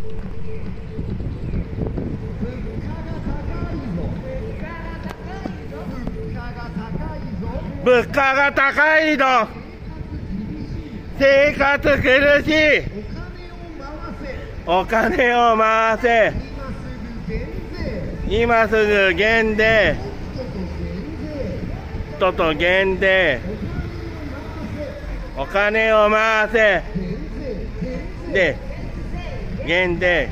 物価が高いの。生活苦しい。お金を回せ。今すぐ減税。とっとと減税。お金を回せ。で、減税。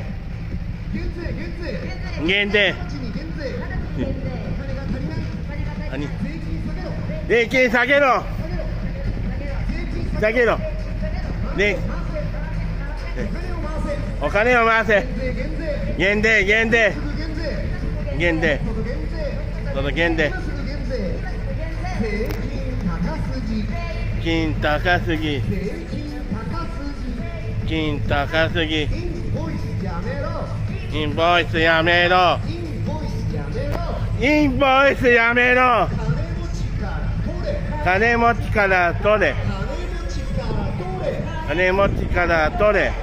減税。何？税金下げろ。下げろ。で、お金を回せ。減税、減税。減税。その減税。金高すぎ。金高すぎ。インボイスやめろ。インボイスやめろ。金持ちから取れ。金持ちから取れ。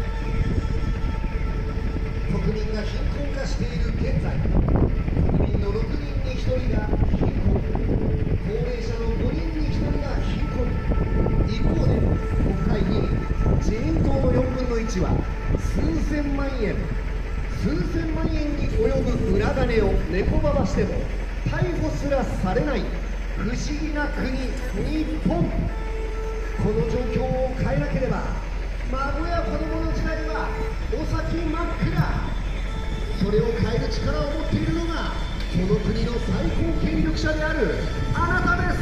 国民が貧困化している現在、国民の6人に1人が貧困、高齢者の5人に1人が貧困。一方で国会議員、自民党の4分の1は数千万円に及ぶ裏金を猫ばばしても逮捕すらされない不思議な国、日本。この状況を変えなければ、孫や子供の時代はお先真っ暗。それを変える力を持っているのがこの国の最高権力者であるあなたです。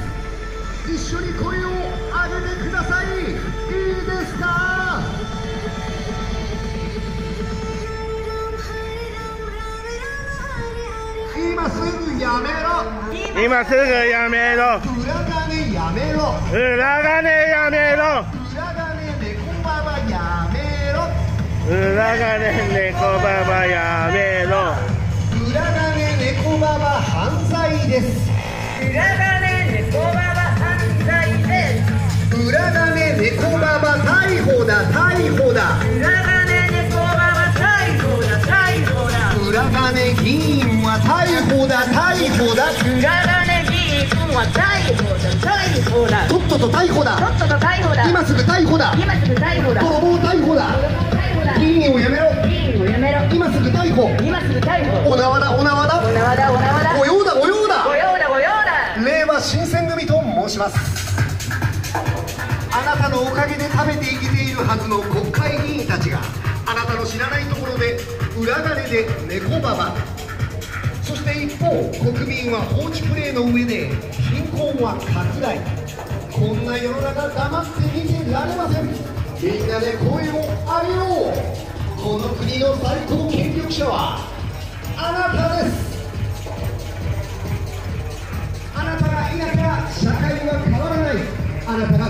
一緒に声を上げてください。いいですか？今すぐやめろ。 今すぐやめろ。 裏金やめろ。 裏金やめろ。 裏金猫ババやめろ。 裏金猫ババやめろ。 裏金猫ババ犯罪です。 裏金猫ババ犯罪です。 裏金猫ババ逮捕だ、逮捕だ。 裏金猫ババ逮捕だ、逮捕だ。 裏金議員は逮捕だ、逮捕だ。 裏金議員は逮捕だ、逮捕だ。 とっとと逮捕だ。 とっとと逮捕だ。 今すぐ逮捕だ。 今すぐ逮捕だ。 泥棒逮捕だ。議員をやめろ。 議員をやめろ。 今すぐ逮捕。 今すぐ逮捕。 お縄だ、お縄だ。 お縄だ、お縄だ。 御用だ、御用だ。 御用だ、御用だ。 令和新選組と申します。あなたのおかげで食べていけているはずの国会議員たちがあなたの知らないところで裏金で猫ババ、そして一方国民は放置プレイの上で貧困は拡大。こんな世の中黙って見てられません。みんなで声を上げよう。この国の最高権力者はあなたです。あなたがいなきゃ社会は変わらない。あなたが